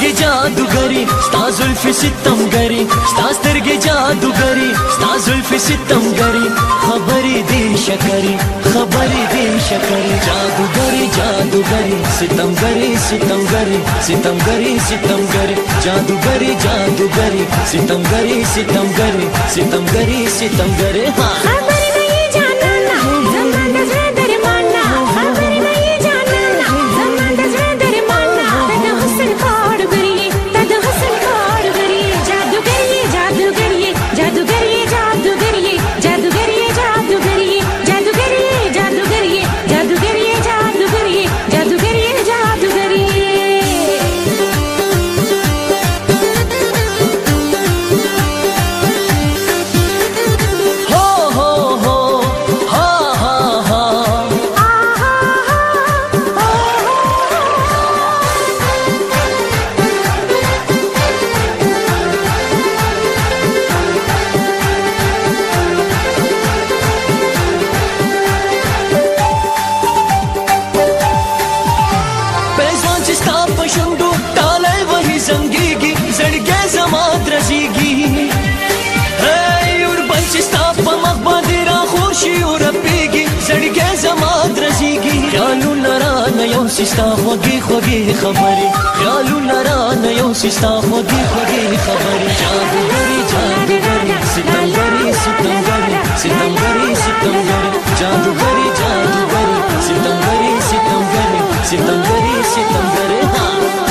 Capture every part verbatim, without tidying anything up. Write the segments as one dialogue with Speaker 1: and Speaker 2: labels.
Speaker 1: سترګې جادوګري ستا زلفې ستمګري ستا سترګې جادوګري ستا زلفې ستمګري خبرې دې شکرې خبرې دې شکرې جادوګري جادوګري ستمګري ستمګري ستمګري ستمګري جادوګري جادوګري ستمګري ستمګري ستمګري ستمګري ها ستا خوږې خوږې خبرې خیالونه رانه یوسي ستا خوږې خوږې خبرې جادوګري جادوګري ستمګري ستمګري ستمګري ستمګري جادوګري جادوګري ستمګري ستمګري ستمګري ستمګري ها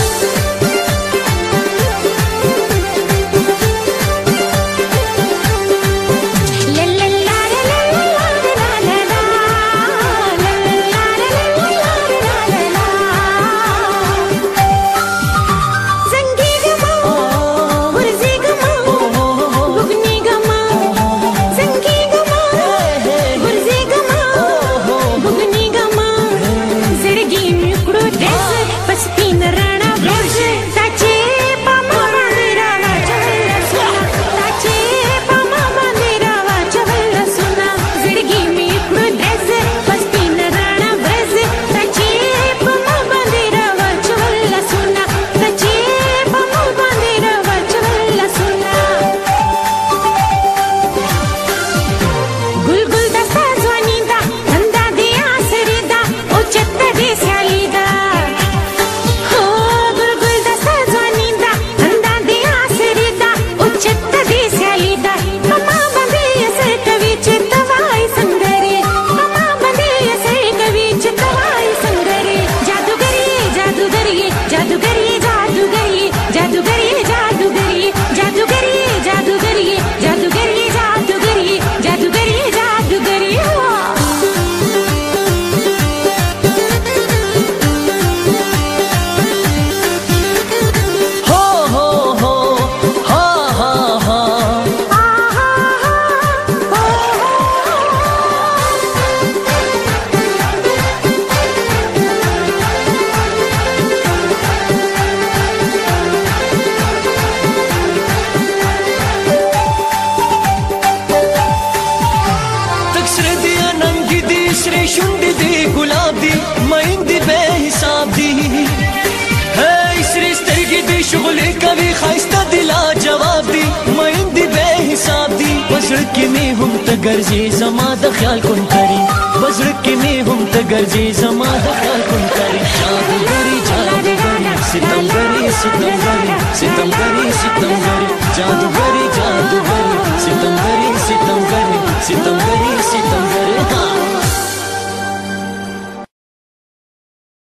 Speaker 1: बज़ड़ में हम त गर्जे जमा द ख्याल कुन करी बज़ड़ में हम त गर्जे जमा द ख्याल कुन करी जादूगरी जादूगरी सितमगरी सितमगरी सितमगरी सितमगरी जादूगरी जादूगरी सितमगरी सितमगरी सितमगरी